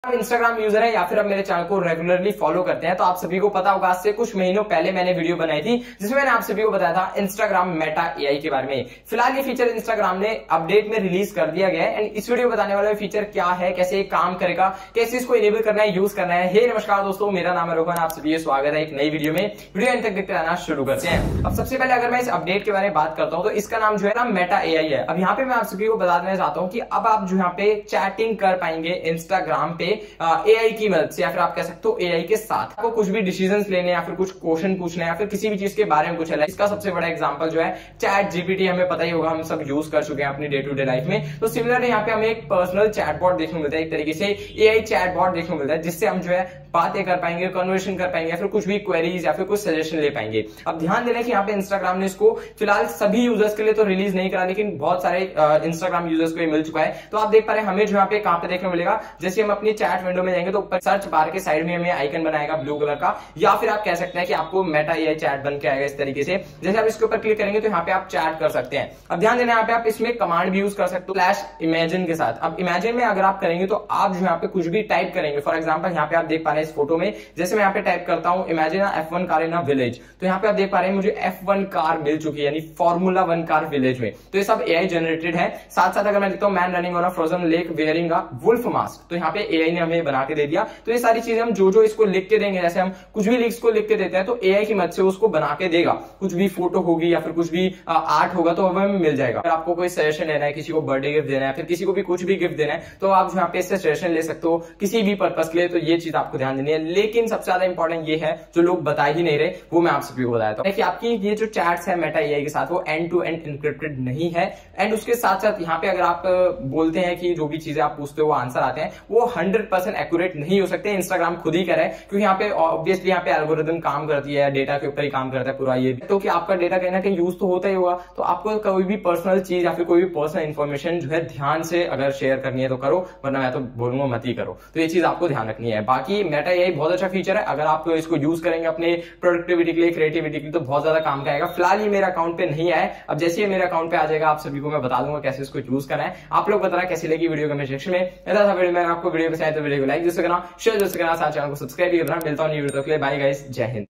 आप Instagram user है या फिर आप मेरे चैनल को रेगुलरली फॉलो करते हैं तो आप सभी को पता होगा, आज से कुछ महीनों पहले मैंने वीडियो बनाई थी जिसमें मैंने आप सभी को बताया था इंस्टाग्राम मेटा एआई के बारे में। फिलहाल ये फीचर इंस्टाग्राम ने अपडेट में रिलीज कर दिया गया है एंड इस वीडियो में बताने वाला फीचर क्या है, कैसे ये काम करेगा, कैसे इसको इनेबल करना है, यूज करना है। हे नमस्कार दोस्तों, मेरा नाम है रोहन, आप सभी स्वागत है एक नई वीडियो में। वीडियो अंत तक देखते रहना, शुरू करते हैं। अब सबसे पहले अगर मैं इस अपडेट के बारे में बात करता हूं तो इसका नाम जो है ना मेटा एआई है। अब यहाँ पे मैं आप सभी को बता देना चाहता हूँ कि अब आप जो यहाँ पे चैटिंग कर पाएंगे इंस्टाग्राम पे एआई की मदद से, या फिर आप कह सकते हो एआई के साथ। आपको कुछ भी डिसीजंस लेने या फिर कुछ क्वेश्चन पूछने या फिर किसी भी चीज के बारे में कुछ है, इसका सबसे बड़ा एग्जांपल जो है चैट जीपीटी, हमें पता ही होगा, हम सब यूज कर चुके हैं अपनी डे टू डे लाइफ में। तो सिमिलर यहाँ पे हमें एक पर्सनल चैटबॉट देखने को मिलता है, एक तरीके से एआई चैटबॉट देखने को मिलता है, जिससे हम जो है बातें कर पाएंगे, कन्वर्सेशन कर पाएंगे या फिर कुछ भी क्वेरीज या फिर कुछ सजेशन ले पाएंगे। अब ध्यान देना कि यहाँ पे इंस्टाग्राम ने इसको फिलहाल सभी यूजर्स के लिए तो रिलीज नहीं करा, लेकिन बहुत सारे इंस्टाग्राम यूजर्स को ये मिल चुका है। तो आप देख पा रहे हैं हमें जो यहाँ पे कहाँ पे देखने को मिलेगा, जैसे हम अपनी चैट विंडो में जाएंगे तो ऊपर सर्च बार के साइड में हमें आइकन बनाएगा ब्लू कलर का, या फिर आप कह सकते हैं कि आपको मेटा एआई चैट बन के आएगा इस तरीके से। जैसे आप इसके ऊपर क्लिक करेंगे तो यहाँ पे आप चैट कर सकते हैं। अब ध्यान देना यहाँ पे आप इसमें कमांड भी यूज कर सकते हो /इमेजिन के साथ। अब इमेजिन में अगर आप करेंगे तो आप जो यहाँ पे कुछ भी टाइप करेंगे, फॉर एग्जाम्पल यहाँ पे आप देख पा रहे हैं इस फोटो में, जैसे मैं यहाँ पे टाइप करता हूं imagine F1 car in a village, तो यहाँ पे आप देख पा रहे हैं मुझे F1 कार मिल चुकी है, यानी फॉर्मूला 1 कार विलेज में। तो ये सब एआई जनरेटेड है। साथ साथ अगर मैं लिखता हूं man running on a frozen lake wearing a wolf mask, तो यहाँ पे एआई ने हमें बना के दे दिया। तो ये सारी चीजें हम जो इसको लिख के देंगे, जैसे हम कुछ भी लिख को लिख के देते हैं तो एआई की मदद से उसको बना के देगा। कुछ भी फोटो होगी या फिर कुछ भी आर्ट होगा तो हमें मिल जाएगा। अगर आपको कोई सजेशन लेना है, किसी को बर्थडे गिफ्ट देना है, फिर किसी को भी कुछ भी गिफ्ट देना है, तो आप यहाँ पे इससे सजेशन ले सकते हो किसी भी पर्पज के लिए। तो ये चीज आपको ध्यान देनी है। लेकिन सबसे ज्यादा इंपॉर्टेंट ये है जो लोग बता ही नहीं रहे, वो मैं आप सभी को बताता हूं कि आपकी ये जो चैट्स है मेटा एआई के साथ वो एंड टू एंड इनक्रिप्टेड नहीं है। एंड उसके साथ साथ यहाँ पे अगर आप बोलते हैं कि जो भी चीजें आप पूछते हो वो आंसर आते हैं, वो 100% एक्यूरेट नहीं हो सकते। इंस्टाग्राम खुद ही करे, क्योंकि यहाँ पे ऑब्वियसली यहाँ पे एल्गोरिथम काम करती है, डेटा के ऊपर ही काम करता है पूरा ये। तो कि आपका डेटा कहीं ना कहीं यूज तो होता ही होगा, तो आपको कोई भी पर्सनल चीज या फिर कोई भी पर्सनल इन्फॉर्मेशन जो है ध्यान से अगर शेयर करनी है तो करो, वरना मैं तो बोलूंगा मत ही करो। तो ये चीज आपको ध्यान रखनी है। बाकी मेटा एआई बहुत अच्छा फीचर है, अगर आप इसको यूज करेंगे अपने प्रोडक्टिविटी के लिए, क्रिएटिविटी के लिए, तो बहुत ज्यादा काम का आएगा। फिलहाल ये मेरे अकाउंट पे नहीं आया, अब जैसे ये मेरे अकाउंट पे आ जाएगा आप सभी को मैं बता दूंगा कैसे इसको यूज करना है। आप लोग बताना कैसी लगी वीडियो कमेंट सेक्शन में। ऐसा था वीडियो में, आपको वीडियो पसंद आए तो वीडियो को लाइक जरूर करना, शेयर जरूर करना, साथ चैनल को सब्सक्राइब भी करना। मिलता हूं न्यू वीडियो के लिए। बाय गाइस, जय हिंद।